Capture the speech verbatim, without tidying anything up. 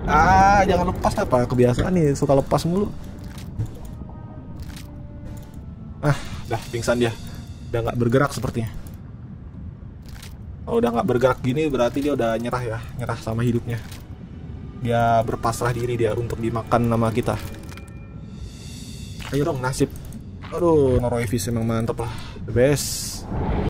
Ah, jangan lepas apa kebiasaan nih, suka lepas mulu. Ah, dah pingsan dia. Udah nggak bergerak sepertinya. Kalau udah nggak bergerak gini berarti dia udah nyerah ya, nyerah sama hidupnya. Dia berpasrah diri dia untuk dimakan sama kita. Ayo dong nasib. Aduh, Noroivis emang mantep lah, the best.